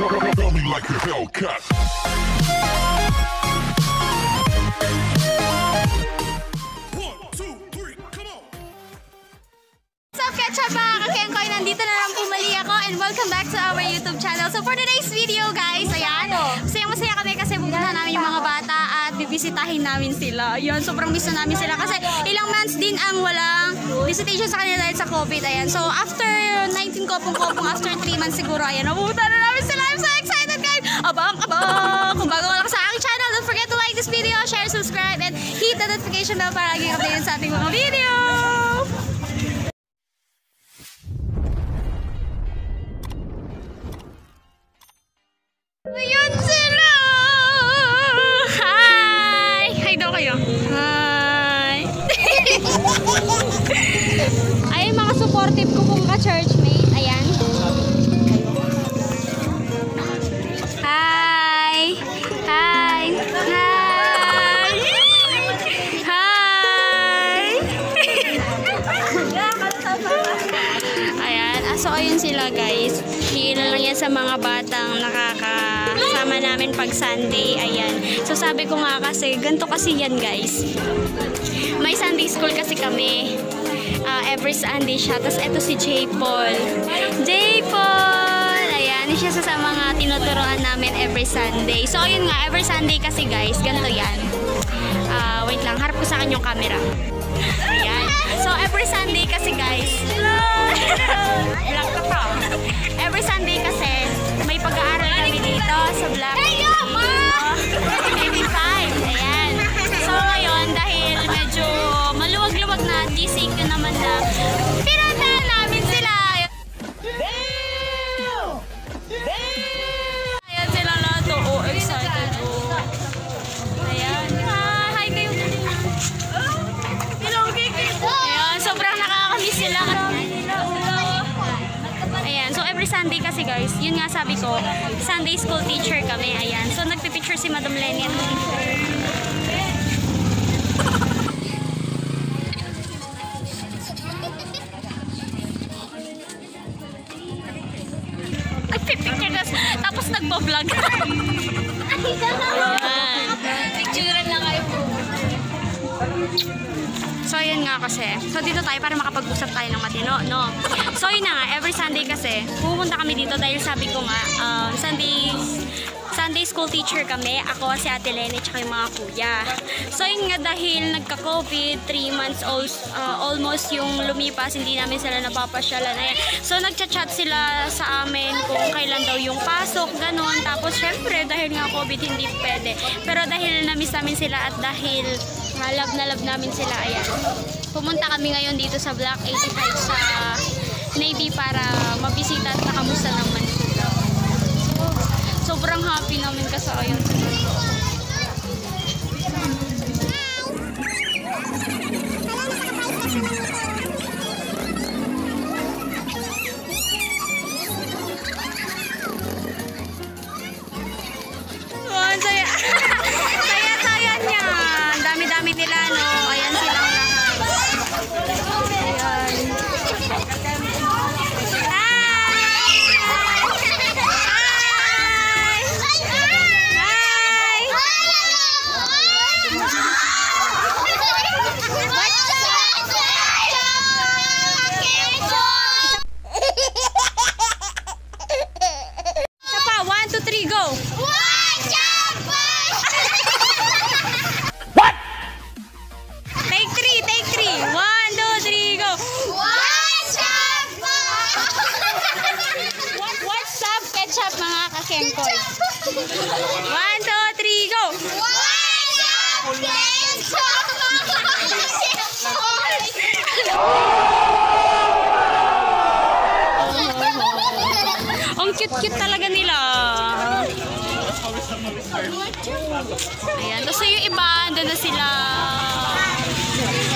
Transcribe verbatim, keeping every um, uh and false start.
Feel me like a Hellcat. Ketchup mga kakengkoy, nandito na lang pumali ako and welcome back to our YouTube channel. So for today's video guys, ayan, masaya-masaya kami kasi pupunta namin yung mga bata at bibisitahin namin sila. Ayan, sobrang miss na namin sila kasi ilang months din ang walang visitation sa kanila dahil sa COVID. Ayan, so after nineteen kopong-kopong, after three months siguro, ayan, napupunta na namin sila. I'm so excited guys! Abang-abang! Kung bago ka lang sa aking channel, don't forget to like this video, share, subscribe, and hit the notification bell para lagi updated sa ating mga video! Ayun sila! Hi! Hi daw kayo. Hi! Ay, mga supportive ko pong ka-churchmate. Ayan. Hi! Hi! Hi! Hi! Ayan. So, ayun sila guys. Ilan lang yan sa mga batang nakakasama namin pag Sunday. Ayan. So sabi ko nga kasi, ganito kasi yan guys. May Sunday school kasi kami. Uh, every Sunday siya. Tapos eto si J. Paul. J. Paul! Ayan. Siya sa mga tinuturoan namin every Sunday. So ayun nga, every Sunday kasi guys, ganito yan. Uh, wait lang, harap ko sa akin yung camera. Ayan. So every Sunday kasi guys, ilang ka pa. Every Sunday kasi may pag-aaral kami dito sa Black eighty-five. Ayan. So ngayon dahil medyo maluwag-luwag na, G C Q naman na, pinuntahan namin sila. Ayan sila lahat. Oh, excited. Oh. Ayan. Hi kayo. Ayan, sobrang nakakamiss sila. Ayan, so every Sunday kasi guys, yun nga sabi ko, Sunday school teacher kami. Ayan, so nagpipicture si Madam Lenny at nagpipicture tapos nagbablog. Picturean lang kayo po. So, ayun nga kasi. So, dito tayo para makapag-usap tayo ng matino, no? So, yun na nga. Every Sunday kasi, pupunta kami dito dahil sabi ko nga, um, Sunday, Sunday school teacher kami. Ako, si Ate Lenny, tsaka yung mga kuya. So, yun nga dahil nagka-COVID, three months old, uh, almost yung lumipas, hindi namin sila napapasyalan. Ayan. So, nagchat-chat sila sa amin kung kailan daw yung pasok, ganun. Tapos, syempre, dahil nga COVID, hindi pwede. Pero dahil na-miss namin sila at dahil love na love namin sila, ayan. Pumunta kami ngayon dito sa Block eighty-five sa Navy para mabisita at nakamusta naman sila. So, sobrang happy namin kasi ayun. Oh, saya. Saya-saya niya. Dami-dami nila, no? Ayan silang lahat. Ayan. One, two, three, go! Ang cute-cute talaga nila. Ayan. Tapos yung iba, doon na sila.